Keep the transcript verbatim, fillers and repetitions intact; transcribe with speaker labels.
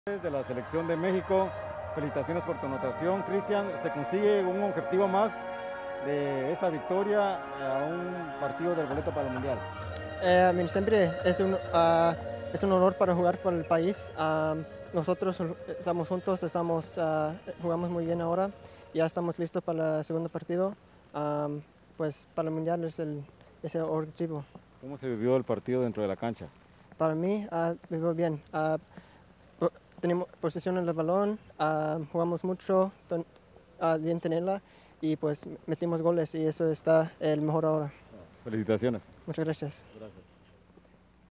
Speaker 1: De la selección de México, felicitaciones por tu anotación, Cristian. Se consigue un objetivo más de esta victoria a un partido del boleto para el Mundial.
Speaker 2: Eh, a mí siempre es un, uh, es un honor para jugar por el país. Um, nosotros estamos juntos, estamos, uh, jugamos muy bien ahora. Ya estamos listos para el segundo partido. Um, pues para el Mundial es el, es el objetivo.
Speaker 1: ¿Cómo se vivió el partido dentro de la cancha?
Speaker 2: Para mí, uh, vivió bien. Uh, tenemos posesión en el balón, uh, jugamos mucho, ten, uh, bien tenerla y pues metimos goles y eso está el mejor ahora.
Speaker 1: Felicitaciones.
Speaker 2: Muchas gracias.
Speaker 1: Gracias.